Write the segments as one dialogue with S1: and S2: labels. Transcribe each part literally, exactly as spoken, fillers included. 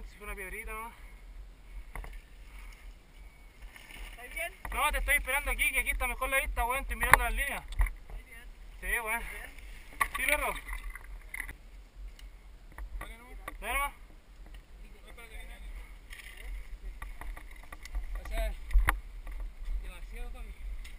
S1: bien, es una piedrita nomás.
S2: ¿Estás bien?
S1: No, te estoy esperando aquí, que aquí está mejor la vista, weón, estoy mirando las líneas.
S2: ¿Estás bien?
S1: Sí, weón. Sí, perro. Dale nomás. O sea, demasiado cómico.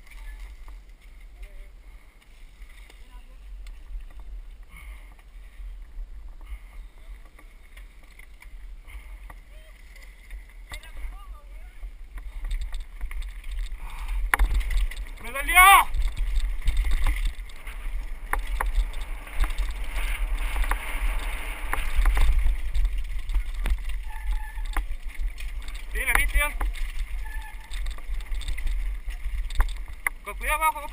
S1: ¡Me dolió! Dile, Cristian. Con cuidado abajo,